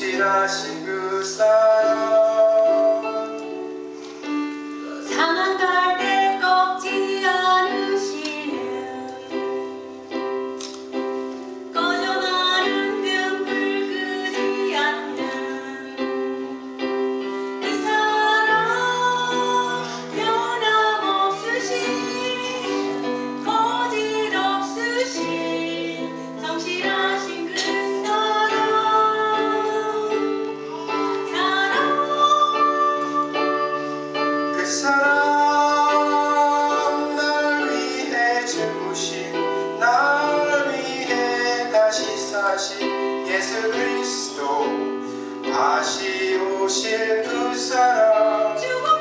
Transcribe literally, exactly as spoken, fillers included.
성실하신 그 사랑 상한 갈대 꺾지 않으시는 꺼져가는 등불 끄지 않는 그 사랑 변함없으신 거짓없으신 성실하신 그 사랑 사랑 그 사랑 날 위해 죽으신 날 위해 다시 사신 예수 그리스도 다시 오실 그 사랑 죽음